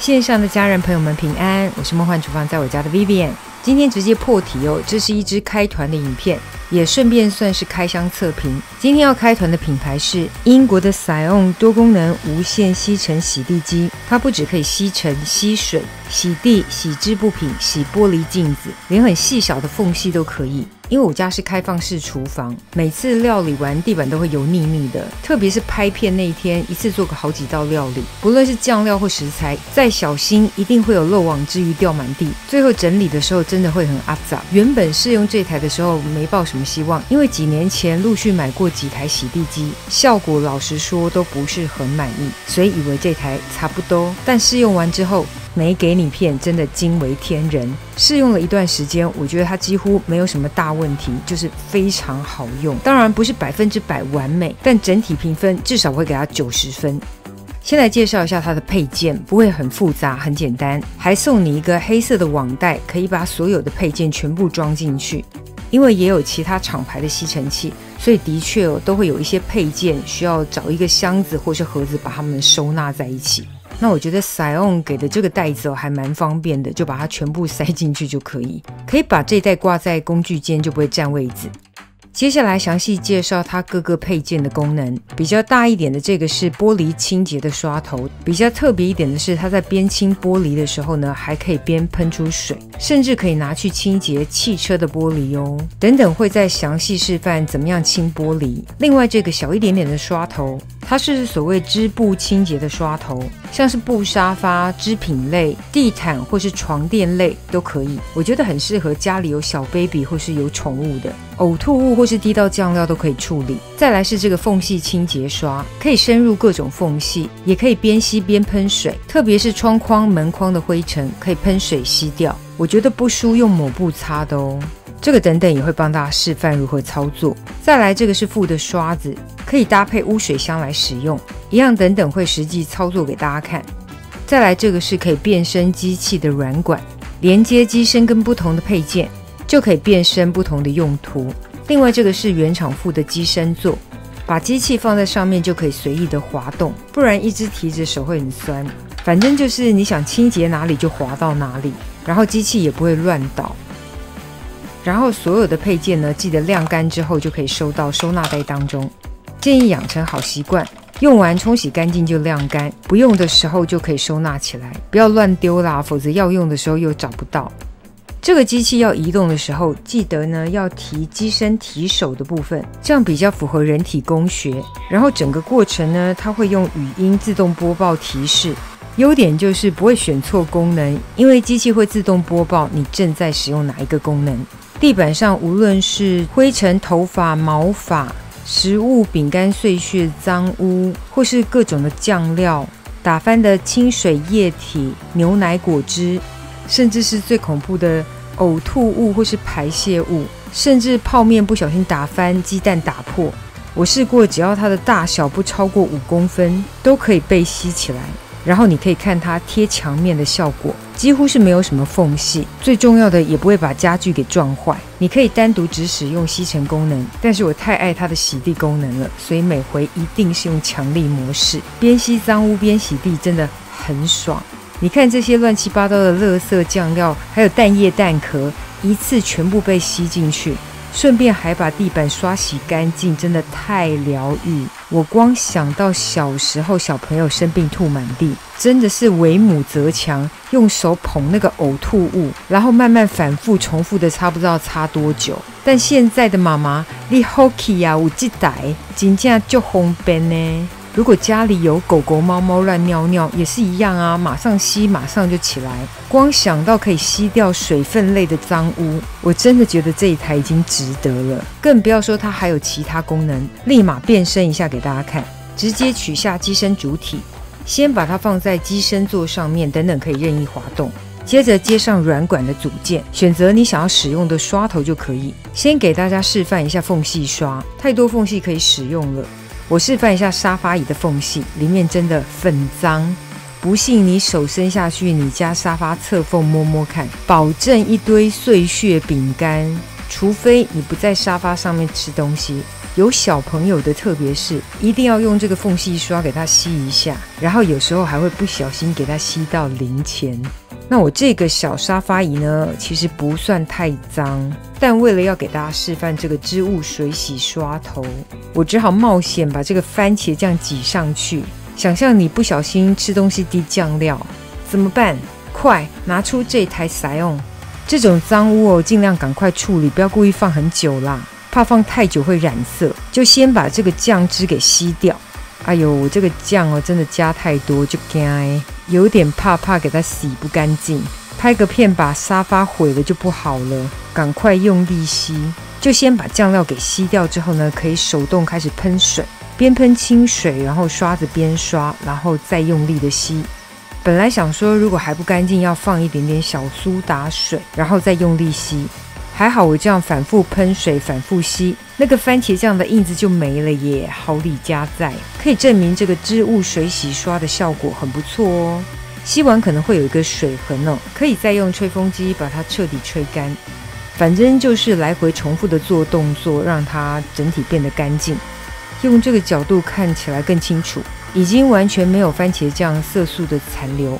线上的家人朋友们平安，我是梦幻厨房在我家的 Vivian。今天直接破题哦，这是一支开团的影片，也顺便算是开箱测评。今天要开团的品牌是英国的 Sion 多功能无线吸尘洗地机，它不只可以吸尘、吸水、洗地、洗织布品、洗玻璃镜子，连很细小的缝隙都可以。因为我家是开放式厨房，每次料理完地板都会油腻腻的，特别是拍片那一天，一次做个好几道料理，不论是酱料或食材，再小心一定会有漏网之鱼掉满地，最后整理的时候真的会很阿杂。原本试用这台的时候没抱什么希望，因为几年前陆续买过几台洗地机，效果老实说都不是很满意，所以以为这台差不多，但试用完之后没给你骗，真的惊为天人。试用了一段时间，我觉得它几乎没有什么大问题，就是非常好用。当然不是100%完美，但整体评分至少会给它90分。先来介绍一下它的配件，不会很复杂，很简单，还送你一个黑色的网袋，可以把所有的配件全部装进去。因为也有其他厂牌的吸尘器，所以的确都会有一些配件需要找一个箱子或是盒子把它们收纳在一起。那我觉得 Sion 给的这个袋子还蛮方便的，就把它全部塞进去就可以把这袋挂在工具间，就不会占位置。接下来详细介绍它各个配件的功能。比较大一点的这个是玻璃清洁的刷头，比较特别一点的是它在边清玻璃的时候呢，还可以边喷出水，甚至可以拿去清洁汽车的玻璃哦。等等会再详细示范怎么样清玻璃。另外这个小一点点的刷头，它是所谓织布清洁的刷头，像是布沙发、织品类、地毯或是床垫类都可以。我觉得很适合家里有小 baby 或是有宠物的，呕吐物或是滴到酱料都可以处理。再来是这个缝隙清洁刷，可以深入各种缝隙，也可以边吸边喷水，特别是窗框、门框的灰尘可以喷水吸掉，我觉得不输用抹布擦的哦。这个等等也会帮大家示范如何操作。再来这个是附的刷子，可以搭配污水箱来使用，一样等等会实际操作给大家看。再来这个是可以变身机器的软管，连接机身跟不同的配件就可以变身不同的用途。另外这个是原厂附的机身座，把机器放在上面就可以随意的滑动，不然一直提着手会很酸。反正就是你想清洁哪里就滑到哪里，然后机器也不会乱倒。然后所有的配件呢，记得晾干之后就可以收到收纳袋当中。建议养成好习惯，用完冲洗干净就晾干，不用的时候就可以收纳起来，不要乱丢啦，否则要用的时候又找不到。这个机器要移动的时候，记得呢要提机身提手的部分，这样比较符合人体工学。然后整个过程呢，它会用语音自动播报提示。优点就是不会选错功能，因为机器会自动播报你正在使用哪一个功能。地板上无论是灰尘、头发、毛发、食物、饼干碎屑、脏污，或是各种的酱料、打翻的清水液体、牛奶果汁，甚至是最恐怖的呕吐物或是排泄物，甚至泡面不小心打翻、鸡蛋打破，我试过，只要它的大小不超过5公分，都可以被吸起来。然后你可以看它贴墙面的效果，几乎是没有什么缝隙，最重要的也不会把家具给撞坏。你可以单独只使用吸尘功能，但是我太爱它的洗地功能了，所以每回一定是用强力模式，边吸脏污边洗地，真的很爽。你看这些乱七八糟的垃圾酱料，还有蛋液蛋壳，一次全部被吸进去，顺便还把地板刷洗干净，真的太疗愈。我光想到小时候小朋友生病吐满地，真的是为母则强，用手捧那个呕吐物，然后慢慢反复重复的擦，不知道擦多久。但现在的妈妈，你好气啊，有这台真的就方便呢。如果家里有狗狗猫猫乱尿尿也是一样啊，马上吸马上就起来。光想到可以吸掉水分类的脏污，我真的觉得这一台已经值得了。更不要说它还有其他功能，立马变身一下给大家看。直接取下机身主体，先把它放在机身座上面，等等可以任意滑动。接着接上软管的组件，选择你想要使用的刷头就可以。先给大家示范一下缝隙刷，太多缝隙可以使用了。我示范一下沙发椅的缝隙，里面真的很脏，不信你手伸下去你家沙发侧缝摸摸看，保证一堆碎屑饼干，除非你不在沙发上面吃东西， 有小朋友的特别是一定要用这个缝隙刷给它吸一下，然后有时候还会不小心给它吸到零钱。那我这个小沙发椅呢，其实不算太脏，但为了要给大家示范这个织物水洗刷头，我只好冒险把这个番茄酱挤上去。想象你不小心吃东西滴酱料，怎么办？快拿出这台撒用！这种脏污尽量赶快处理，不要故意放很久啦，怕放太久会染色。就先把这个酱汁给吸掉。哎呦，我这个酱真的加太多，就惊有点怕给它洗不干净，拍个片把沙发毁了就不好了，赶快用力吸。就先把酱料给吸掉之后呢，可以手动开始喷水，边喷清水，然后刷子边刷，然后再用力的吸。本来想说如果还不干净要放一点点小苏打水，然后再用力吸，还好我这样反复喷水反复吸，那个番茄酱的印子就没了耶，好礼加在，可以证明这个织物水洗刷的效果很不错哦。吸完可能会有一个水痕哦，可以再用吹风机把它彻底吹干。反正就是来回重复的做动作，让它整体变得干净。用这个角度看起来更清楚，已经完全没有番茄酱色素的残留。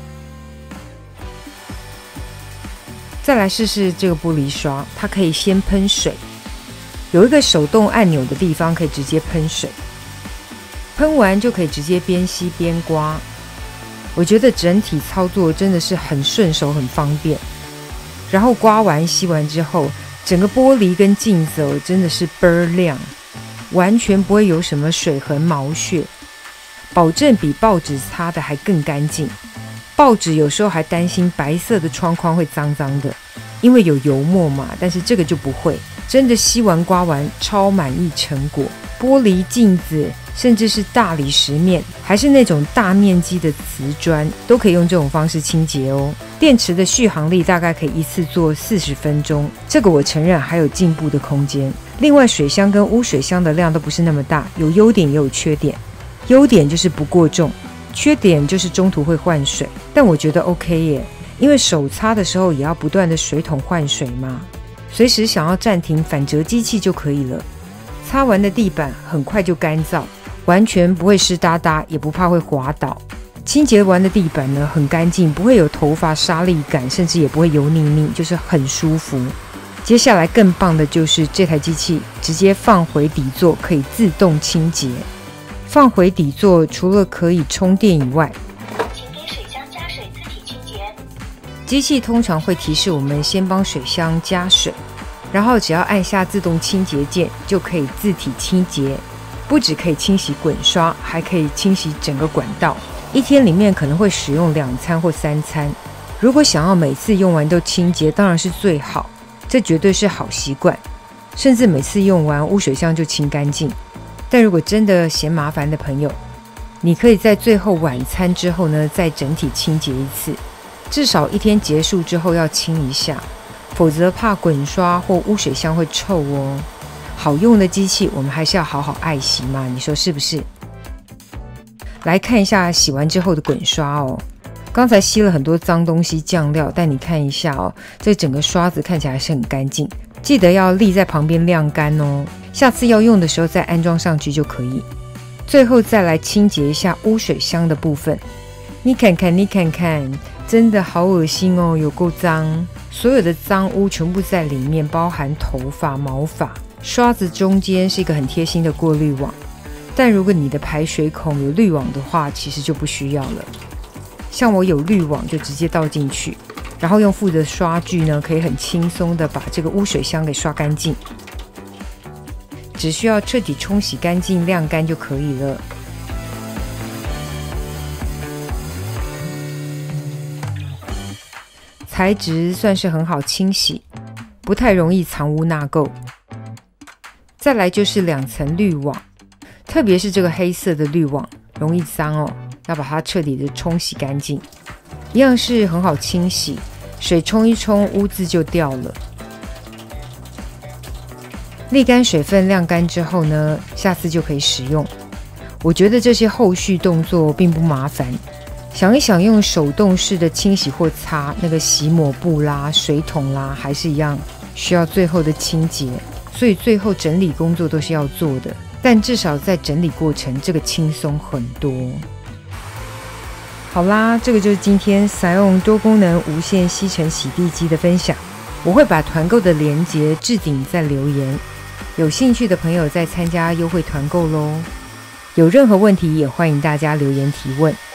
再来试试这个玻璃刷，它可以先喷水，有一个手动按钮的地方可以直接喷水，喷完就可以直接边吸边刮。我觉得整体操作真的是很顺手很方便。然后刮完吸完之后，整个玻璃跟镜子真的是倍儿亮，完全不会有什么水痕毛屑，保证比报纸擦的还更干净。报纸有时候还担心白色的窗框会脏脏的，因为有油墨嘛，但是这个就不会，真的吸完刮完超满意成果。玻璃镜子甚至是大理石面，还是那种大面积的瓷砖，都可以用这种方式清洁哦。电池的续航力大概可以一次做40分钟，这个我承认还有进步的空间。另外水箱跟污水箱的量都不是那么大，有优点也有缺点。优点就是不过重，缺点就是中途会换水，但我觉得 OK 耶，因为手擦的时候也要不断的水桶换水嘛，随时想要暂停反折机器就可以了。擦完的地板很快就干燥，完全不会湿哒哒，也不怕会滑倒。清洁完的地板呢很干净，不会有头发沙粒感，甚至也不会油腻腻，就是很舒服。接下来更棒的就是这台机器直接放回底座，可以自动清洁。放回底座除了可以充电以外，请给水箱加水自体清洁。机器通常会提示我们先帮水箱加水，然后只要按下自动清洁键就可以自体清洁。不只可以清洗滚刷，还可以清洗整个管道。一天里面可能会使用2餐或3餐，如果想要每次用完都清洁，当然是最好，这绝对是好习惯。甚至每次用完污水箱就清干净。但如果真的嫌麻烦的朋友，你可以在最后晚餐之后呢，再整体清洁一次，至少一天结束之后要清一下，否则怕滚刷或污水箱会臭哦。好用的机器我们还是要好好爱惜嘛，你说是不是？来看一下洗完之后的滚刷哦，刚才吸了很多脏东西酱料，但你看一下哦，这整个刷子看起来是很干净，记得要立在旁边晾干哦，下次要用的时候再安装上去就可以。最后再来清洁一下污水箱的部分，你看看，真的好恶心哦，有够脏，所有的脏污全部在里面，包含头发、毛发。刷子中间是一个很贴心的过滤网，但如果你的排水孔有滤网的话，其实就不需要了。像我有滤网就直接倒进去，然后用负责刷具呢，可以很轻松的把这个污水箱给刷干净，只需要彻底冲洗干净晾干就可以了。材质算是很好清洗，不太容易藏污纳垢。再来就是2层滤网，特别是这个黑色的滤网容易脏哦，要把它彻底的冲洗干净。一样是很好清洗，水冲一冲污渍就掉了。沥干水分晾干之后呢，下次就可以使用。我觉得这些后续动作并不麻烦，想一想用手动式的清洗或擦那个洗抹布啦、水桶啦，还是一样需要最后的清洁。 所以最后整理工作都是要做的，但至少在整理过程这个轻松很多。好啦，这个就是今天 Sion 多功能无线吸尘洗地机的分享。我会把团购的连结置顶在留言，有兴趣的朋友再参加优惠团购咯。有任何问题也欢迎大家留言提问。